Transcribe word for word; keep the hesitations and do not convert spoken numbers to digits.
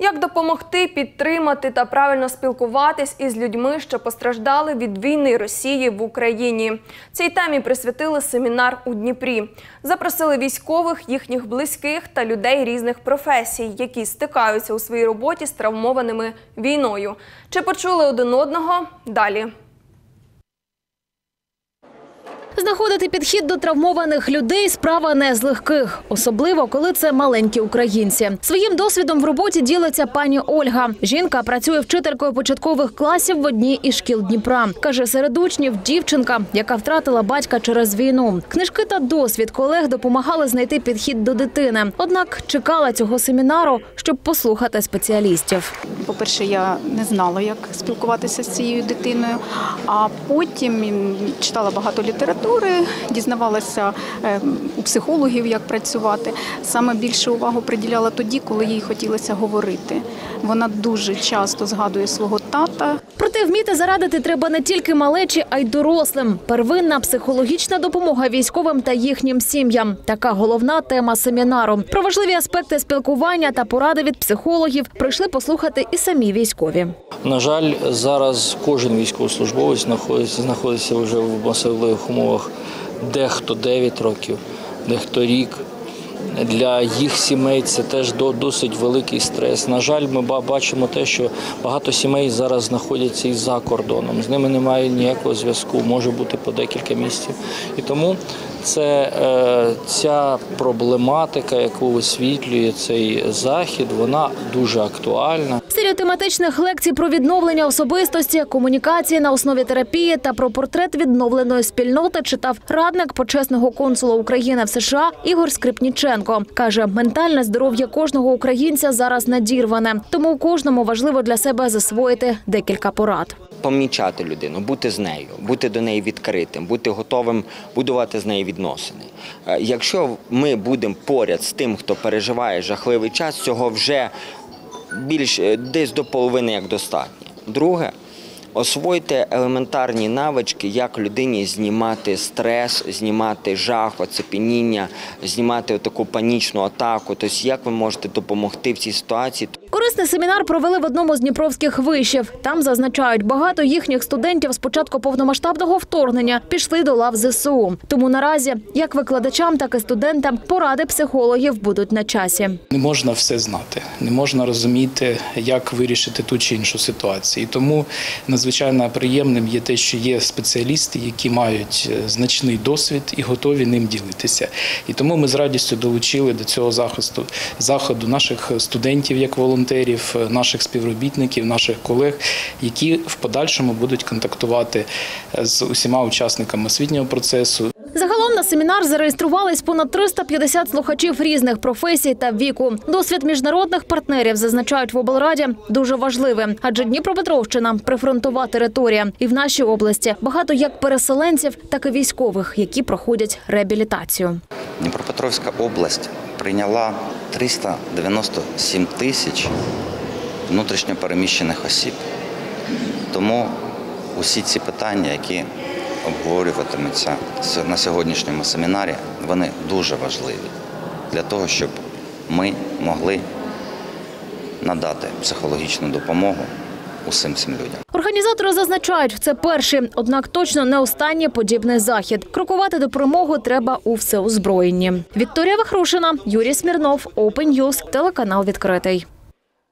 Як допомогти, підтримати та правильно спілкуватись із людьми, що постраждали від війни Росії в Україні? Цій темі присвятили семінар у Дніпрі. Запросили військових, їхніх близьких та людей різних професій, які стикаються у своїй роботі з травмованими війною. Чи почули один одного? Далі. Знаходити підхід до травмованих людей – справа не з легких. Особливо, коли це маленькі українці. Своїм досвідом в роботі ділиться пані Ольга. Жінка працює вчителькою початкових класів в одній із шкіл Дніпра. Каже, серед учнів – дівчинка, яка втратила батька через війну. Книжки та досвід колег допомагали знайти підхід до дитини. Однак чекала цього семінару, щоб послухати спеціалістів. По-перше, я не знала, як спілкуватися з цією дитиною, а потім читала багато літератури, дізнавалася у психологів, як працювати. Саме більше увагу приділяла тоді, коли їй хотілося говорити. Вона дуже часто згадує свого тата. Проте вміти зарадити треба не тільки малечі, а й дорослим. Первинна психологічна допомога військовим та їхнім сім'ям. Така головна тема семінару. Про важливі аспекти спілкування та поради від психологів прийшли послухати і самі військові. На жаль, зараз кожен військовослужбовець знаходиться, знаходиться вже в особливих умовах. Дехто дев'ять років, дехто рік. Для їх сімей це теж досить великий стрес. На жаль, ми бачимо те, що багато сімей зараз знаходяться і за кордоном. З ними немає ніякого зв'язку, може бути по декілька місяців. І тому це, ця проблематика, яку висвітлює цей захід, вона дуже актуальна. Серед тематичних лекцій про відновлення особистості, комунікації на основі терапії та про портрет відновленої спільноти читав радник почесного консула України в США Ігор Скрипніченко. Каже, ментальне здоров'я кожного українця зараз надірване, тому кожному важливо для себе засвоїти декілька порад. Помічати людину, бути з нею, бути до неї відкритим, бути готовим будувати з нею відносини. Якщо ми будемо поряд з тим, хто переживає жахливий час, цього вже більш десь до половини як достатньо. Друге, освойте елементарні навички, як людині знімати стрес, знімати жах, оцепеніння, знімати таку панічну атаку. Тобто, як ви можете допомогти в цій ситуації. Корисний семінар провели в одному з дніпровських вишів. Там зазначають, багато їхніх студентів з початку повномасштабного вторгнення пішли до лав ЗСУ. Тому наразі як викладачам, так і студентам поради психологів будуть на часі. Не можна все знати, не можна розуміти, як вирішити ту чи іншу ситуацію. І тому надзвичайно приємним є те, що є спеціалісти, які мають значний досвід і готові ним ділитися. І тому ми з радістю долучили до цього захисту, заходу наших студентів як волонтерів, наших співробітників, наших колег, які в подальшому будуть контактувати з усіма учасниками освітнього процесу. Загалом на семінар зареєструвались понад триста п'ятдесят слухачів різних професій та віку. Досвід міжнародних партнерів, зазначають в облраді, дуже важливим. Адже Дніпропетровщина – прифронтова територія. І в нашій області багато як переселенців, так і військових, які проходять реабілітацію. Дніпропетровська область прийняла триста дев'яносто сім тисяч внутрішньо переміщених осіб. Тому усі ці питання, які обговорюватимуться на сьогоднішньому семінарі, вони дуже важливі для того, щоб ми могли надати психологічну допомогу усім цим людям. Організатори зазначають, це перший, однак точно не останній подібний захід. Крокувати до перемоги треба у всеозброєнні. Вікторія Вахрушина, Юрій Смірнов, Open News, телеканал «Відкритий».